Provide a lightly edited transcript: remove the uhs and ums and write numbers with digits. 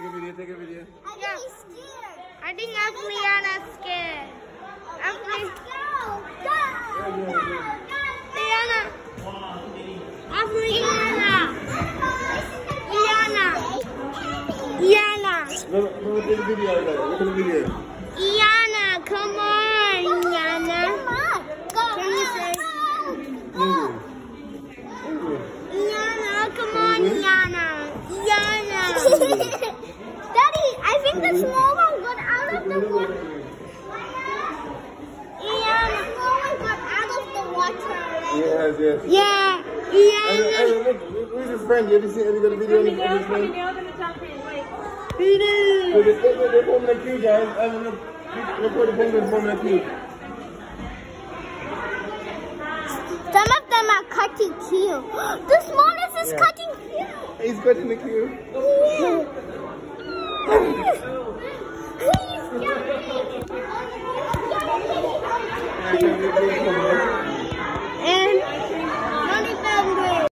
Take a video, take a video. Yeah. I think Liana's scared. Liana. Look at the video. Look at the video. Liana, come on, Liana. Can you say? Liana, come on, Liana. Daddy, I think the small one got out of the water. Liana, the small one got out of the water. Yes. Yeah, Liana. Hey, look, who's his friend? You ever got a video of his friend? They're forming a queue, guys. Look the penguins forming a queue. Some of them are cutting queue. The smallest is cutting queue. He's cutting the queue. Yeah.